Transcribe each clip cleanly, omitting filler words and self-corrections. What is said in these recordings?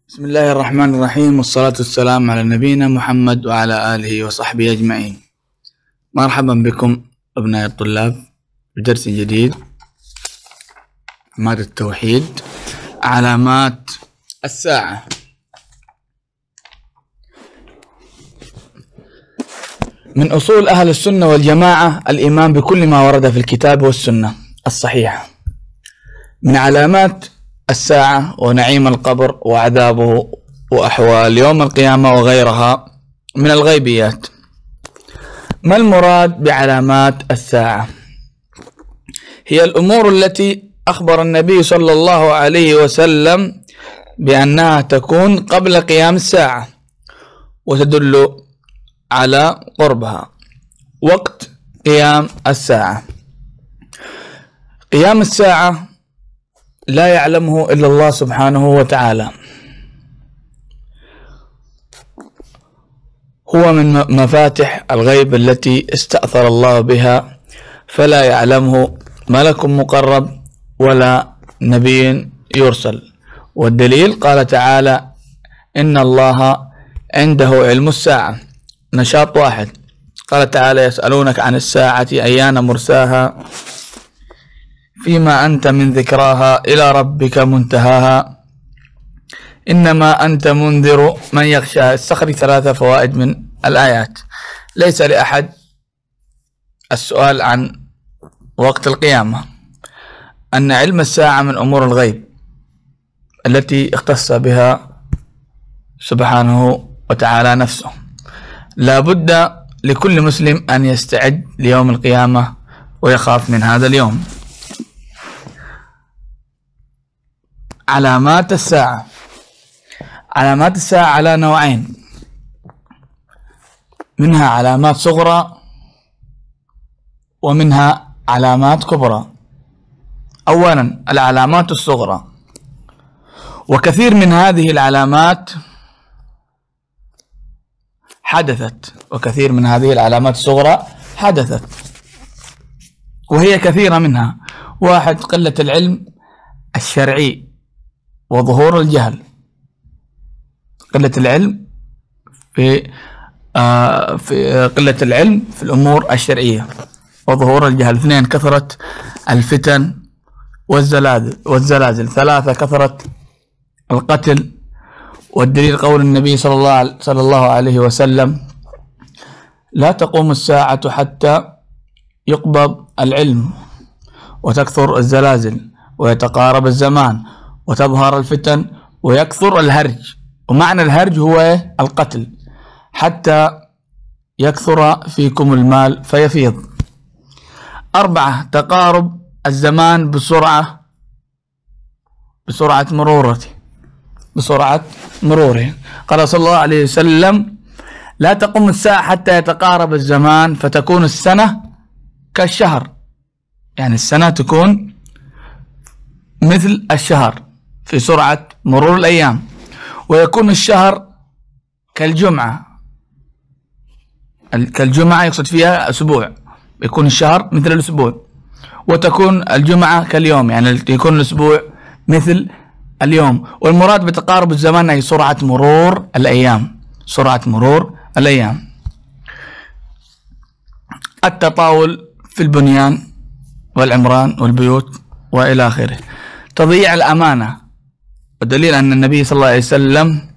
بسم الله الرحمن الرحيم، والصلاة والسلام على نبينا محمد وعلى آله وصحبه أجمعين. مرحبا بكم أبناء الطلاب بدرس جديد، مادة التوحيد، علامات الساعة. من أصول أهل السنة والجماعة الإيمان بكل ما ورد في الكتاب والسنة الصحيحة من علامات الساعة ونعيم القبر وعذابه وأحوال يوم القيامة وغيرها من الغيبيات. ما المراد بعلامات الساعة؟ هي الأمور التي أخبر النبي صلى الله عليه وسلم بأنها تكون قبل قيام الساعة وتدل على قربها. وقت قيام الساعة: قيام الساعة لا يعلمه إلا الله سبحانه وتعالى، هو من مفاتح الغيب التي استأثر الله بها، فلا يعلمه ملك مقرب ولا نبي يرسل. والدليل قال تعالى: إن الله عنده علم الساعة. نشاط واحد. قال تعالى: يسألونك عن الساعة أيان مرساها فيما أنت من ذكراها إلى ربك منتهاها إنما أنت منذر من يخشاها. استخرج 3 فوائد من الآيات. ليس لأحد السؤال عن وقت القيامة، أن علم الساعة من أمور الغيب التي اختص بها سبحانه وتعالى نفسه. لا بد لكل مسلم أن يستعد ليوم القيامة ويخاف من هذا اليوم. علامات الساعة: علامات الساعة على نوعين، منها علامات صغرى ومنها علامات كبرى. أولا العلامات الصغرى، وكثير من هذه العلامات حدثت، وكثير من هذه العلامات الصغرى حدثت، وهي كثيرة منها. 1. قلة العلم الشرعي وظهور الجهل. قلة العلم في قلة العلم في الأمور الشرعية وظهور الجهل. 2. كثرة الفتن والزلازل. 3. كثرة القتل. والدليل قول النبي صلى الله عليه وسلم: لا تقوم الساعة حتى يقبض العلم وتكثر الزلازل ويتقارب الزمان وتظهر الفتن ويكثر الهرج. ومعنى الهرج هو القتل، حتى يكثر فيكم المال فيفيض. 4. تقارب الزمان بسرعة مروره. قال صلى الله عليه وسلم: لا تقوم الساعة حتى يتقارب الزمان فتكون السنة كالشهر، يعني السنة تكون مثل الشهر في سرعة مرور الأيام، ويكون الشهر كالجمعة يقصد فيها أسبوع، يكون الشهر مثل الأسبوع، وتكون الجمعة كاليوم، يعني يكون الأسبوع مثل اليوم. والمراد بتقارب الزمان أي سرعة مرور الأيام. التطاول في البنيان والعمران والبيوت وإلى آخره. تضييع الأمانة، والدليل أن النبي صلى الله عليه وسلم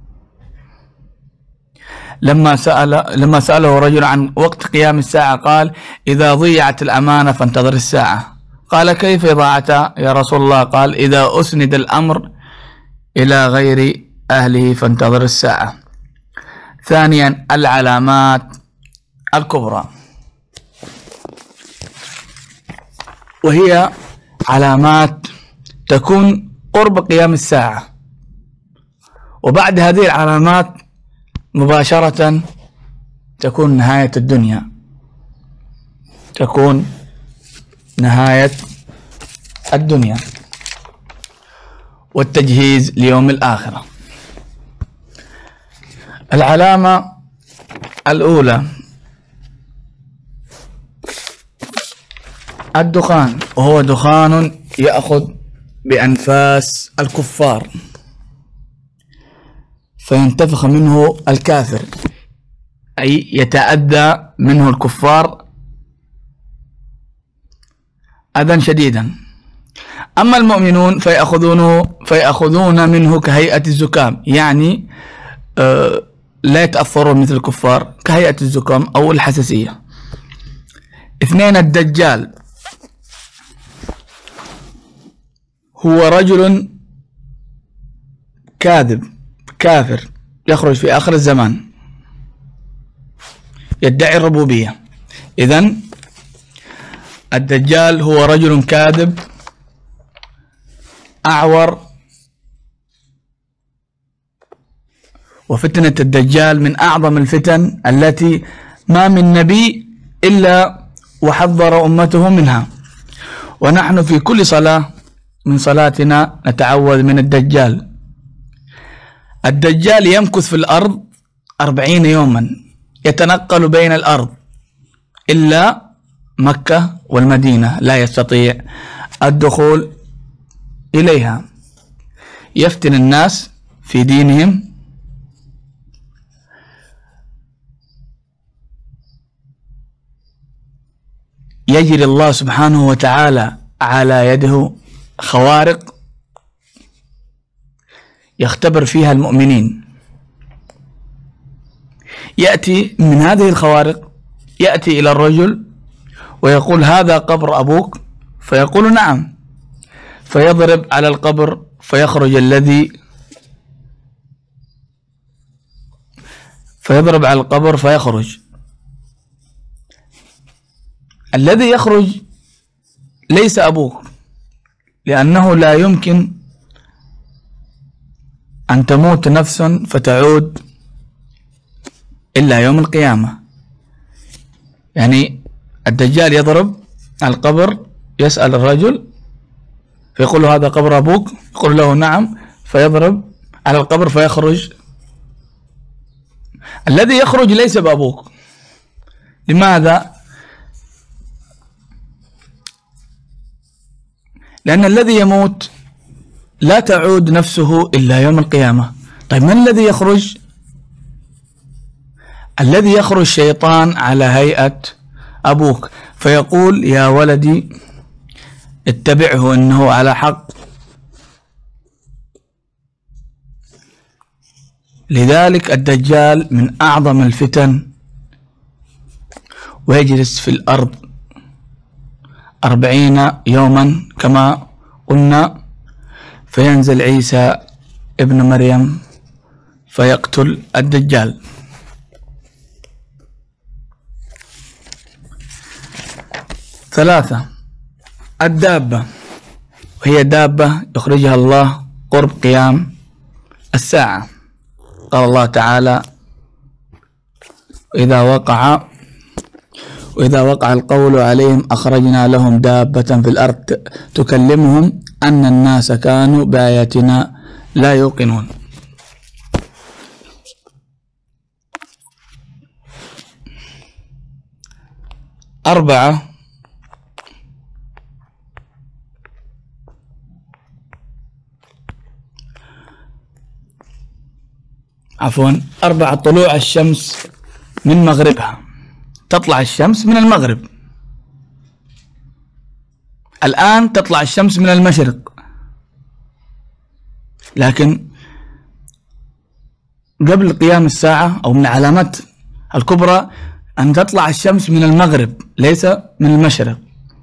لما سأله رجل عن وقت قيام الساعة قال: إذا ضيعت الأمانة فانتظر الساعة. قال: كيف إضاعتها يا رسول الله؟ قال: إذا أسند الأمر إلى غير أهله فانتظر الساعة. 2. العلامات الكبرى، وهي علامات تكون قرب قيام الساعة، وبعد هذه العلامات مباشرة تكون نهاية الدنيا، والتجهيز ليوم الآخرة. العلامة الأولى الدخان، وهو دخان يأخذ بأنفاس الكفار. فينتفخ منه الكافر، أي يتأذى منه الكفار أذى شديدا. أما المؤمنون فيأخذون منه كهيئة الزكام، يعني لا يتأثرون مثل الكفار، كهيئة الزكام أو الحساسية. 2. الدجال هو رجل كاذب كافر يخرج في آخر الزمان يدعي الربوبية. إذن الدجال هو رجل كاذب أعور، وفتنة الدجال من أعظم الفتن التي ما من نبي إلا وحذر أمته منها. ونحن في كل صلاة من صلاتنا نتعوذ من الدجال. الدجال يمكث في الأرض 40 يوما، يتنقل بين الأرض إلا مكة والمدينة، لا يستطيع الدخول إليها. يفتن الناس في دينهم، يجري الله سبحانه وتعالى على يده خوارق يختبر فيها المؤمنين. يأتي من هذه الخوارق، يأتي إلى الرجل ويقول: هذا قبر أبوك؟ فيقول: نعم. فيضرب على القبر فيخرج الذي يخرج ليس أبوك، لأنه لا يمكن أن تموت نفس فتعود إلا يوم القيامة. يعني الدجال يضرب على القبر، يسأل الرجل فيقول له: هذا قبر أبوك؟ يقول له: نعم. فيضرب على القبر فيخرج. الذي يخرج ليس بأبوك. لماذا؟ لأن الذي يموت لا تعود نفسه إلا يوم القيامة. طيب من الذي يخرج؟ الذي يخرج شيطان على هيئة أبوك، فيقول: يا ولدي اتبعه إنه على حق. لذلك الدجال من أعظم الفتن، ويجلس في الأرض 40 يوما كما قلنا، فينزل عيسى ابن مريم فيقتل الدجال. 3. الدابة، وهي دابة يخرجها الله قرب قيام الساعة. قال الله تعالى: وإذا وقع القول عليهم أخرجنا لهم دابة في الأرض تكلمهم أن الناس كانوا بآياتنا لا يوقنون. 4. طلوع الشمس من مغربها. تطلع الشمس من المغرب. الآن تطلع الشمس من المشرق، لكن قبل قيام الساعة أو من علامات الكبرى أن تطلع الشمس من المغرب ليس من المشرق.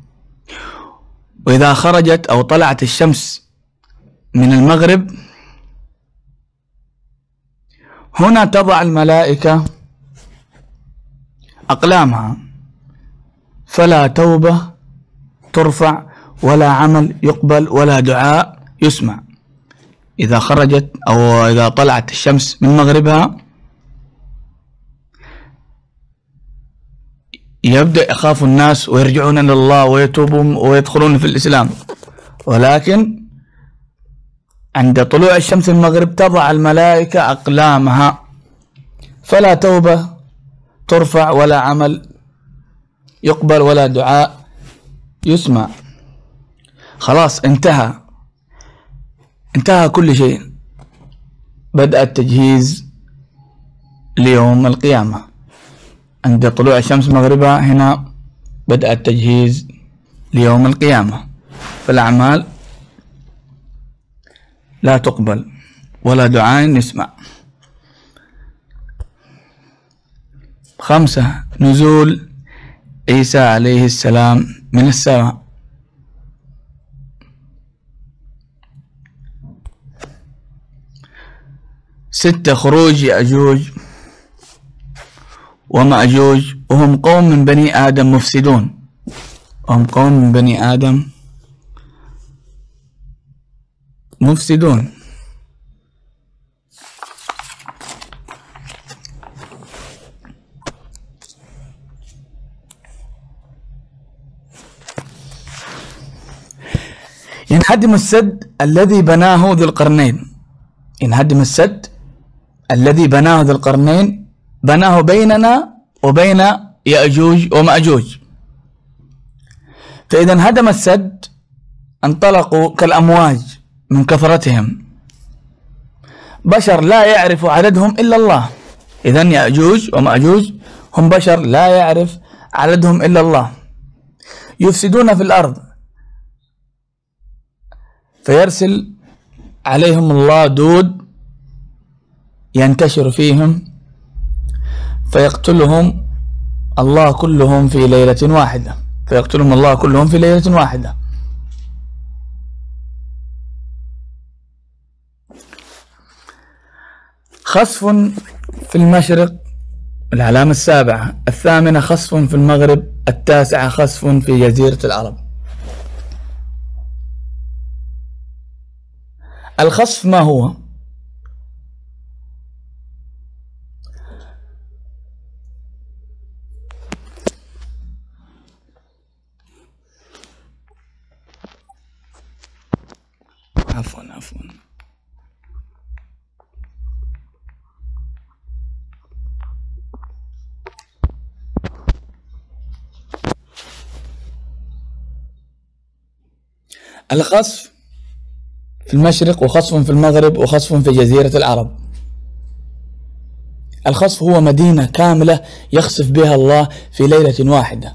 وإذا خرجت أو طلعت الشمس من المغرب، هنا تضع الملائكة أقلامها، فلا توبة ترفع ولا عمل يقبل ولا دعاء يسمع. إذا خرجت أو إذا طلعت الشمس من مغربها يبدأ يخاف الناس ويرجعون إلى الله ويتوبون ويدخلون في الإسلام، ولكن عند طلوع الشمس من المغرب تضع الملائكة أقلامها، فلا توبة ترفع ولا عمل يقبل ولا دعاء يسمع. خلاص انتهى كل شيء. بدأ التجهيز ليوم القيامة. عند طلوع الشمس مغربها هنا بدأ التجهيز ليوم القيامة، فالأعمال لا تقبل ولا دعاء يسمع. 5. نزول عيسى عليه السلام من السماء. 6. خروج يأجوج ومأجوج، وهم قوم من بني آدم مفسدون. وهم قوم من بني آدم مفسدون. ينهدم السد الذي بناه ذو القرنين. ينهدم السد الذي بناه ذو القرنين، بناه بيننا وبين يأجوج ومأجوج. فإذا انهدم السد انطلقوا كالأمواج من كثرتهم، بشر لا يعرف عددهم إلا الله. إذا يأجوج ومأجوج هم بشر لا يعرف عددهم إلا الله، يفسدون في الأرض، فيرسل عليهم الله دود ينتشر فيهم فيقتلهم الله كلهم في ليلة واحدة. فيقتلهم الله كلهم في ليلة واحدة. خسف في المشرق العلامة 7. 8 خسف في المغرب. 9 خسف في جزيرة العرب. الخسف ما هو؟ عفوا الخسف في المشرق وخسف في المغرب وخسف في جزيرة العرب. الخسف هو مدينة كاملة يخسف بها الله في ليلة واحدة،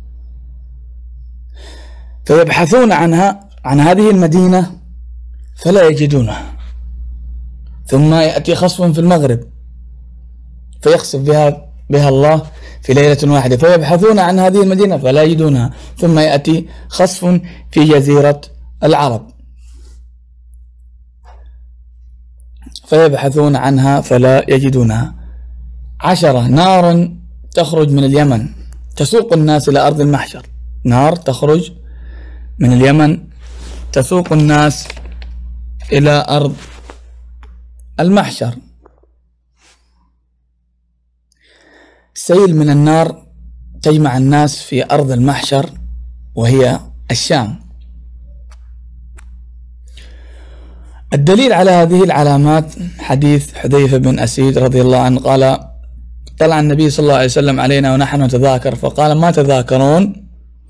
فيبحثون عن هذه المدينة فلا يجدونها، ثم يأتي خسف في المغرب فيخسف بها الله في ليلة واحدة، فيبحثون عن هذه المدينة فلا يجدونها، ثم يأتي خسف في جزيرة العرب فيبحثون عنها فلا يجدونها. 10 نار تخرج من اليمن تسوق الناس إلى أرض المحشر. نار تخرج من اليمن تسوق الناس إلى أرض المحشر. سيل من النار تجمع الناس في أرض المحشر وهي الشام. الدليل على هذه العلامات حديث حذيفة بن أسيد رضي الله عنه قال: طلع النبي صلى الله عليه وسلم علينا ونحن نتذاكر، فقال: ما تذاكرون؟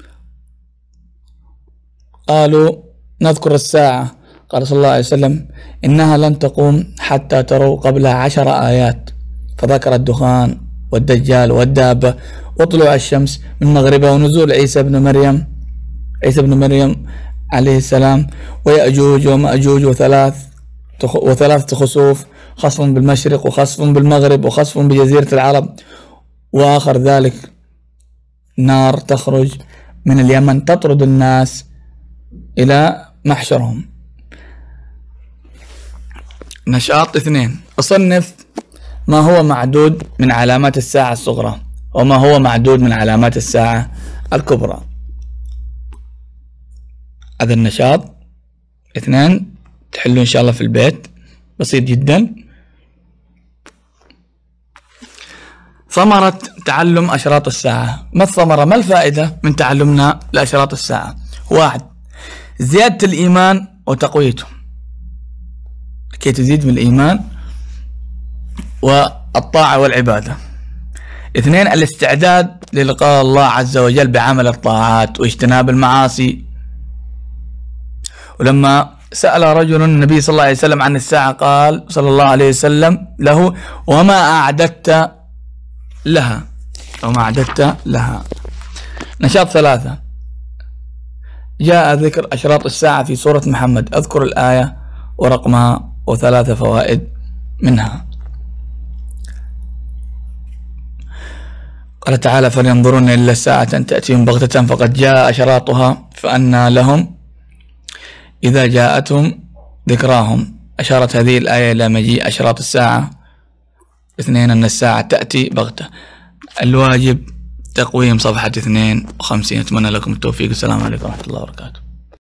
قالوا: نذكر الساعة. قال صلى الله عليه وسلم: إنها لن تقوم حتى تروا قبلها 10 آيات، فذكر الدخان والدجال والدابة وطلوع الشمس من مغربها ونزول عيسى بن مريم عليه السلام ويأجوج ومأجوج وثلاثة خسوف، خسف بالمشرق وخسف بالمغرب وخسف بجزيرة العرب، وآخر ذلك نار تخرج من اليمن تطرد الناس إلى محشرهم. نشاط 2. أصنف ما هو معدود من علامات الساعة الصغرى وما هو معدود من علامات الساعة الكبرى. هذا النشاط 2 تحلوا إن شاء الله في البيت، بسيط جدا. ثمرة تعلم أشراط الساعة. ما الثمرة؟ ما الفائدة من تعلمنا لأشراط الساعة؟ 1. زيادة الإيمان وتقويته، كي تزيد من الإيمان والطاعة والعبادة. 2. الاستعداد للقاء الله عز وجل بعمل الطاعات واجتناب المعاصي. ولما سأل رجل النبي صلى الله عليه وسلم عن الساعة، قال صلى الله عليه وسلم له: وما أعددت لها؟ وما أعددت لها. نشاط 3. جاء ذكر أشراط الساعة في سورة محمد. أذكر الآية ورقمها و3 فوائد منها. قال تعالى: فلينظرن إلا الساعة أن تأتيهم بغتة فقد جاء أشراطها فأنى لهم إذا جاءتهم ذكراهم. أشارت هذه الآية إلى مجيء أشراط الساعة. 2. أن الساعة تأتي بغتة. الواجب تقويم صفحة 52. أتمنى لكم التوفيق. السلام عليكم ورحمة الله وبركاته.